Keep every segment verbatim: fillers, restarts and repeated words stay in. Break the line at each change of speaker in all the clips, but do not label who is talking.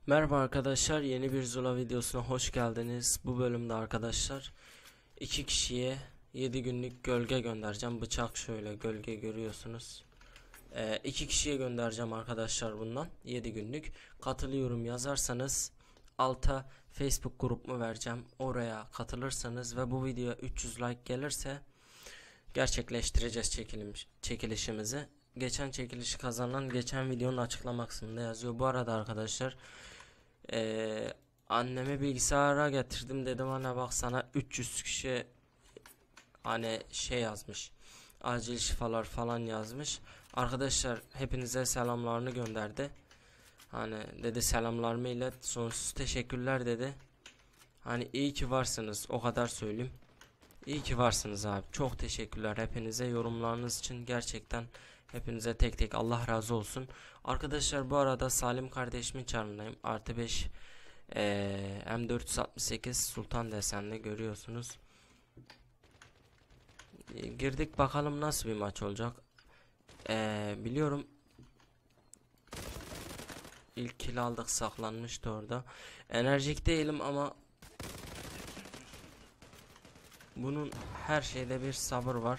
Merhaba arkadaşlar, yeni bir Zula videosuna hoş geldiniz. Bu bölümde arkadaşlar iki kişiye yedi günlük gölge göndereceğim. Bıçak şöyle, gölge görüyorsunuz. Ee, iki kişiye göndereceğim arkadaşlar bundan yedi günlük. Katılıyorum yazarsanız alta Facebook grubumu vereceğim. Oraya katılırsanız ve bu videoya üç yüz like gelirse gerçekleştireceğiz çekilim, çekilişimizi. Geçen çekilişi kazanan geçen videonun açıklama kısmında yazıyor. Bu arada arkadaşlar Ee, annemi bilgisayara getirdim, dedim anne bak sana üç yüz kişi hani şey yazmış, acil şifalar falan yazmış. Arkadaşlar hepinize selamlarını gönderdi. Hani dedi selamlarımı ilet, sonsuz teşekkürler dedi. Hani iyi ki varsınız, o kadar söyleyeyim. İyi ki varsınız abi, çok teşekkürler hepinize yorumlarınız için, gerçekten hepinize tek tek Allah razı olsun. Arkadaşlar bu arada Salim kardeşimin çarındayım, artı beş ee, M dört yüz altmış sekiz Sultan desenli görüyorsunuz. Ee, girdik bakalım nasıl bir maç olacak. Ee, biliyorum ilk kill aldık, saklanmıştı orada. Enerjik değilim ama bunun her şeyde bir sabır var.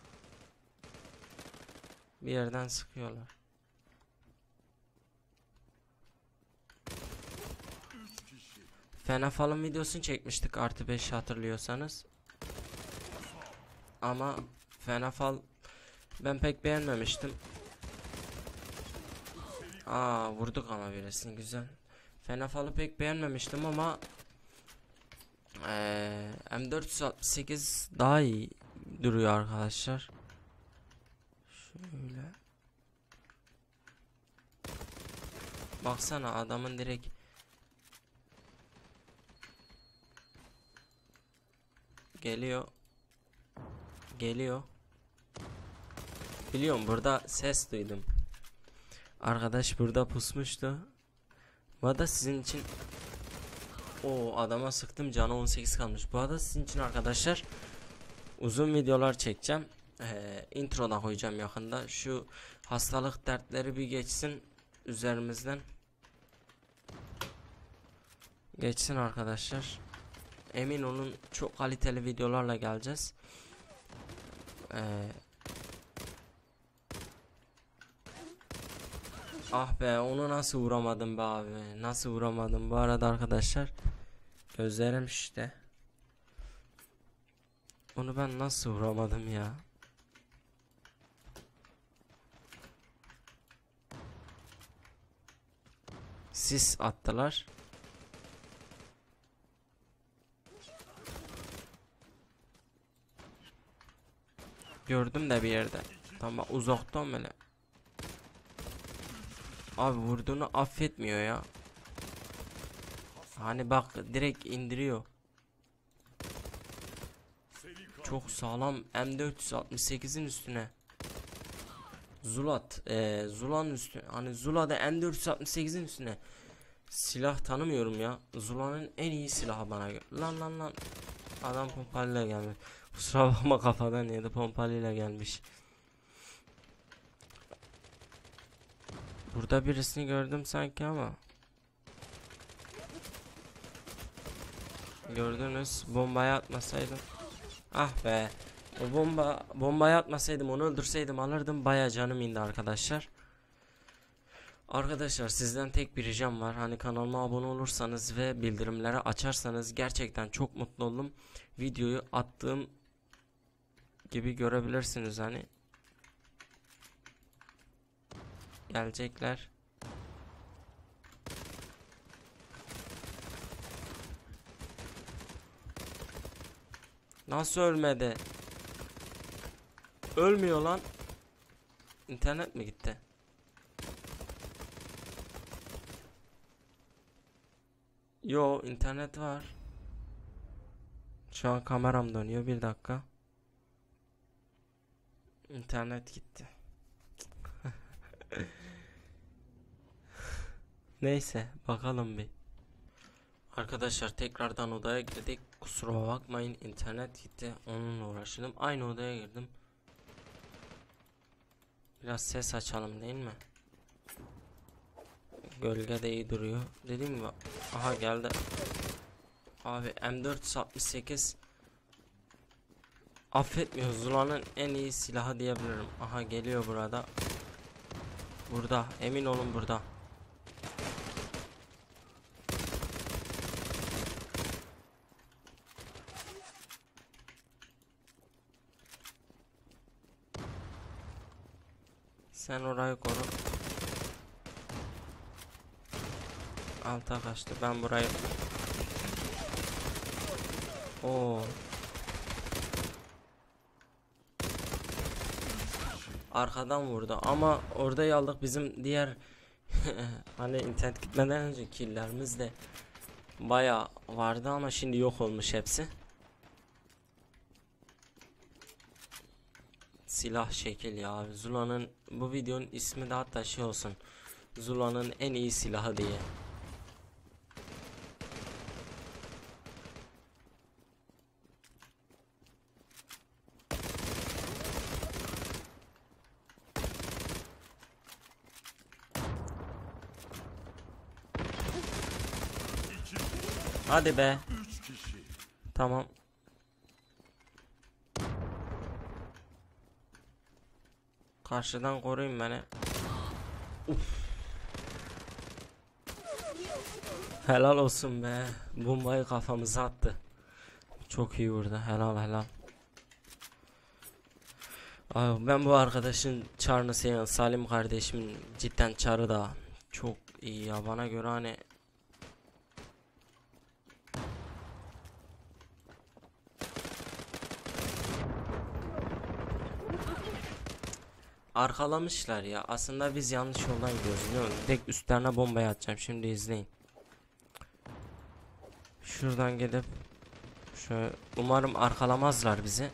Bir yerden sıkıyorlar. Fenafal'ın videosunu çekmiştik artı beş hatırlıyorsanız. Ama Fenafal ben pek beğenmemiştim. Aa vurduk ama birisini, güzel. Fenafal'ı pek beğenmemiştim ama ee, M dört yüz altmış sekiz daha iyi duruyor arkadaşlar. Şöyle. Baksana adamın direkt geliyor. Geliyor. Biliyorum, burada ses duydum. Arkadaş burada pusmuştu. Bu arada sizin için o adama sıktım, canı on sekiz kalmış. Bu arada sizin için arkadaşlar uzun videolar çekeceğim. Ee, intro da koyacağım yakında. Şu hastalık dertleri bir geçsin üzerimizden. Geçsin arkadaşlar. Emin olun çok kaliteli videolarla geleceğiz. Ee, ah be, onu nasıl vuramadım be abi. Nasıl vuramadım bu arada arkadaşlar. Gözlerim işte. Onu ben nasıl vuramadım ya. Sis attılar. Gördüm de bir yerde. Tamam, uzaktan böyle. Abi vurduğunu affetmiyor ya. Hani bak direkt indiriyor. Çok sağlam M dört yüz altmış sekizin üstüne. Zulat, ee, Zula'nın üstüne. Hani Zula'da M dört yüz altmış sekizin üstüne. Silah tanımıyorum ya. Zula'nın en iyi silahı bana göre. Lan lan lan. Adam pompalıyla gelmiş. Kusura bakma, kafadan yedi, pompalıyla gelmiş. Burada birisini gördüm sanki ama. Gördünüz, bombayı atmasaydım. Ah be. O bomba bombayı atmasaydım, onu öldürseydim alırdım, baya canım indi arkadaşlar. Arkadaşlar sizden tek bir ricam var. Hani kanalıma abone olursanız ve bildirimleri açarsanız gerçekten çok mutlu oldum. Videoyu attığım gibi görebilirsiniz hani. Gelecekler. Nasıl ölmedi? Ölmüyor lan. İnternet mi gitti? Yo, internet var. Şu an kameram dönüyor, bir dakika. İnternet gitti. Neyse bakalım bir. Arkadaşlar tekrardan odaya girdik. Kusura bakmayın, internet gitti. Onunla uğraştım. Aynı odaya girdim. Biraz ses açalım değil mi? Gölge de iyi duruyor. Dediğim gibi. Aha geldi. Abi M dört altmış sekiz affetmiyor. Zula'nın en iyi silahı diyebilirim. Aha geliyor burada. Burada. Emin olun burada. Sen orayı koru. Alta kaçtı. Ben burayı. Oo. Arkadan vurdu ama orada aldık. Bizim diğer hani internet gitmeden önce killlerimiz de baya vardı ama şimdi yok olmuş hepsi. Silah şekil ya abi. Zula'nın bu videonun ismi de hatta şey olsun. Zula'nın en iyi silahı diye. Hadi be. Tamam. Karşıdan koruyun beni. Uf. Helal olsun be. Bombayı kafamıza attı. Çok iyi vurdu. Helal helal. Abi ben bu arkadaşın çarını seviyorum. Salim kardeşimin cidden çarı da çok iyi ya. Bana göre hani arkalamışlar ya. Aslında biz yanlış yoldan gidiyoruz. Biliyor musun? Direkt üstlerine bombayı atacağım. Şimdi izleyin. Şuradan gidip şöyle, umarım arkalamazlar bizi.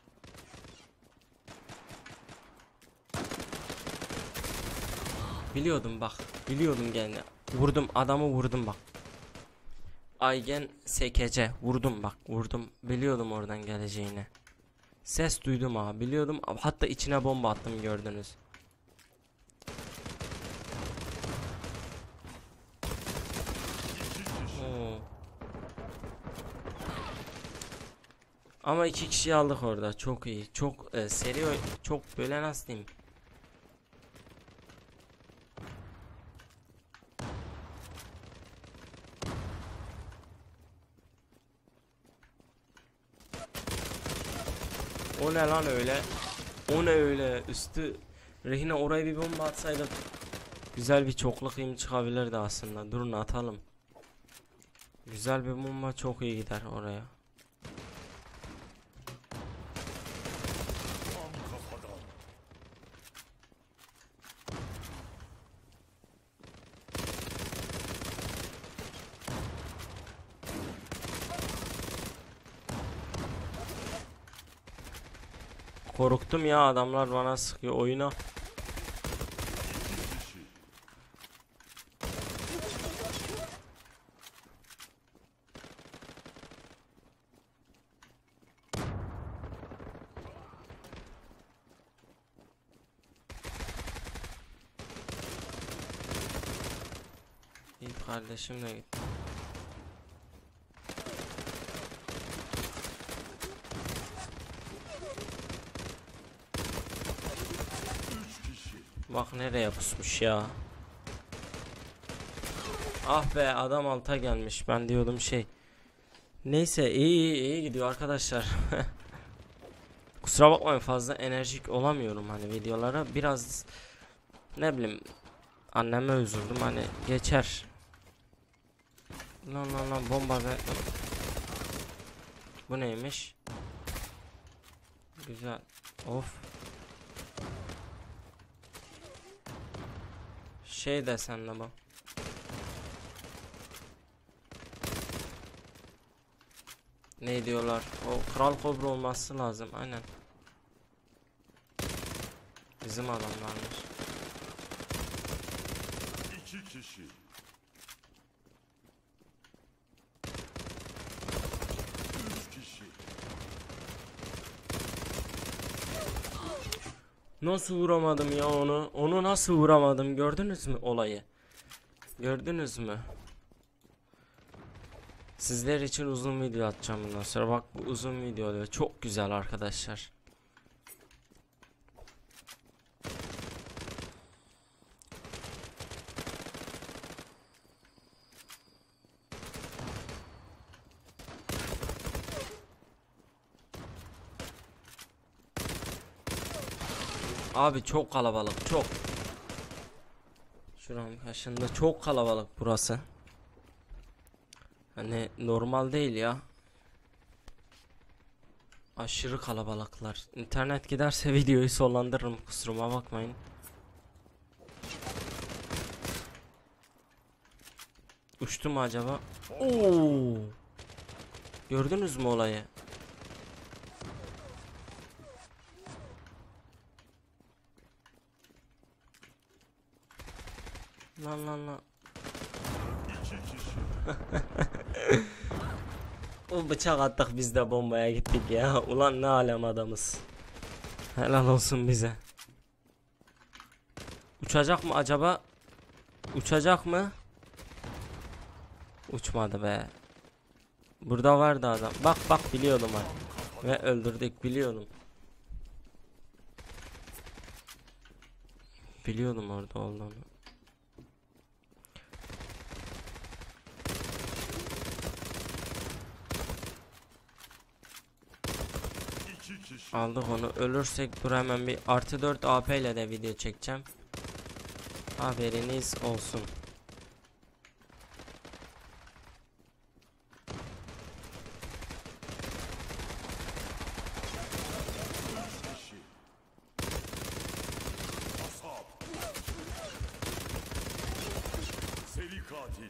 Biliyordum bak. Biliyordum gene. Vurdum adamı vurdum bak. Aygen sekece vurdum bak. Vurdum. Biliyordum oradan geleceğini. Ses duydum ha. Biliyordum. Hatta içine bomba attım gördünüz. Oo. Ama iki kişi aldık orada. Çok iyi. Çok e, seri oy- çok böyle nasıl diyeyim? O ne lan öyle? O ne öyle? Üstü rehine oraya bir bomba atsaydık güzel bir çokluk im çıkabilirdi aslında. Durun atalım. Güzel bir bomba çok iyi gider oraya. Korktum ya, adamlar bana sıkıyor oyuna. İyi kardeşim de gitti. Bak nereye pusmuş ya. Ah be, adam alta gelmiş. Ben diyordum şey. Neyse iyi iyi, iyi gidiyor arkadaşlar. Kusura bakmayın, fazla enerjik olamıyorum hani videolara. Biraz ne bileyim, anneme üzüldüm hani, geçer. Lan lan lan bomba be. Bu neymiş? Güzel. Of. Şey desen de bu. Ne diyorlar? O kral kobra olması lazım aynen. Bizim adamlarmış.
İki kişi. Üç kişi.
Nasıl vuramadım ya onu? Onu nasıl vuramadım, gördünüz mü olayı? Gördünüz mü? Sizler için uzun video atacağım bundan sonra. Bak bu uzun video oluyor. Çok güzel arkadaşlar. Abi çok kalabalık, çok. Şuranın karşında çok kalabalık burası. Hani normal değil ya. Aşırı kalabalıklar. İnternet giderse videoyu sonlandırırım, kusuruma bakmayın. Uçtu mu acaba? Oo! Gördünüz mü olayı? Lan lan lan.
İki kişi.
O bıçak attık, biz de bombaya gittik ya. Ulan ne alem adamız. Helal olsun bize. Uçacak mı acaba? Uçacak mı? Uçmadı be. Burada vardı adam. Bak bak, biliyordum ha. Ve öldürdük, biliyordum. Biliyordum orada olduğunu.
İki kişi.
Aldık onu. Ölürsek dur, hemen bir artı dört A P ile de video çekeceğim. Haberiniz olsun.
Üç kişi. Asap. Seri katil.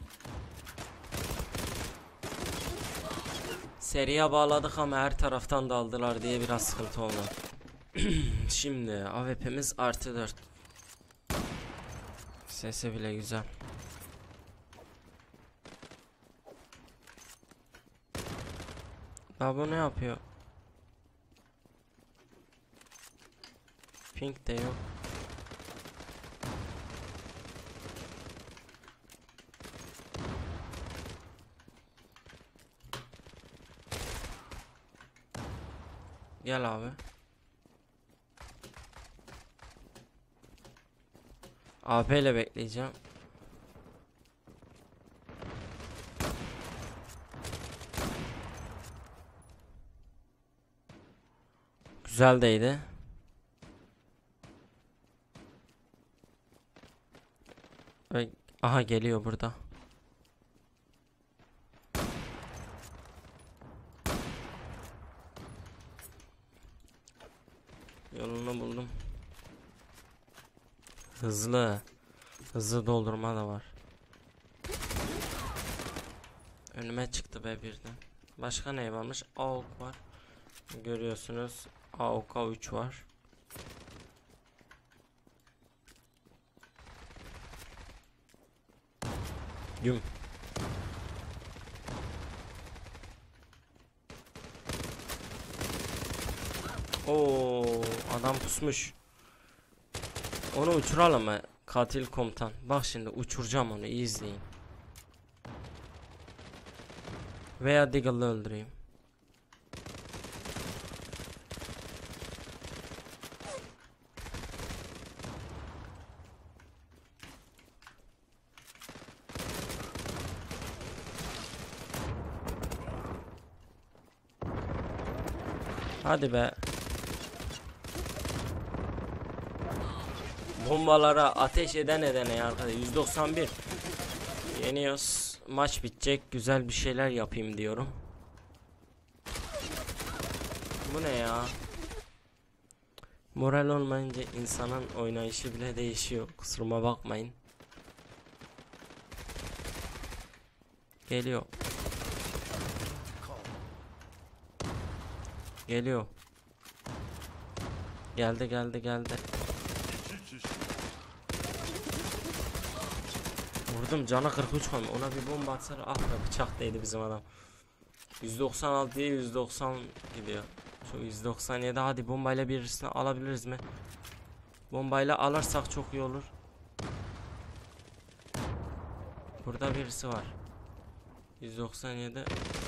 Seriye bağladık ama her taraftan daldılar diye biraz sıkıntı oldu. Şimdi A W P'miz artı dört. Sesi bile güzel. Daha bu ne yapıyor? Pink de yok. Gel abi. A P ile bekleyeceğim. Güzel değdi. Ve aha geliyor burada. Yolunu buldum. Hızlı. Hızlı doldurma da var. Önüme çıktı be birden. Başka ne varmış? A O K var. Görüyorsunuz. A O K üç var. Güm. Oo, adam pusmuş. Onu uçuralım mı? Katil komutan. Bak şimdi uçuracağım onu, iyi izleyin. Veya Deagle'ı öldüreyim. Hadi be. Bombalara ateş eden edene ya arkadaşlar. yüz doksan bir. Yeniyoruz. Maç bitecek. Güzel bir şeyler yapayım diyorum. Bu ne ya? Moral olmayınca insanın oynayışı bile değişiyor. Kusuruma bakmayın. Geliyor. Geliyor. Geldi geldi geldi.
İki kişi.
Vurdum, canı kırk üç kalmış. Ona bir bomba atsana. Ah be, bıçak değdi bizim adam. yüz doksan altıya yüz doksan gidiyor. Şu yüz doksan yedi, hadi bombayla birisini alabiliriz mi? Bombayla alırsak çok iyi olur. Burada birisi var. yüz doksan yedi.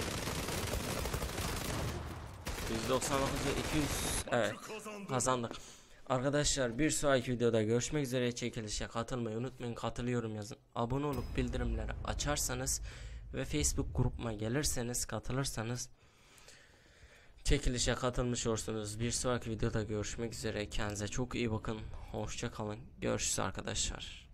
yüz doksan dokuz ve iki yüz. Evet, kazandık. Arkadaşlar bir sonraki videoda görüşmek üzere. Çekilişe katılmayı unutmayın. Katılıyorum yazın. Abone olup bildirimleri açarsanız ve Facebook grubuma gelirseniz, katılırsanız çekilişe katılmış olursunuz. Bir sonraki videoda görüşmek üzere. Kendinize çok iyi bakın. Hoşça kalın. Görüşürüz arkadaşlar.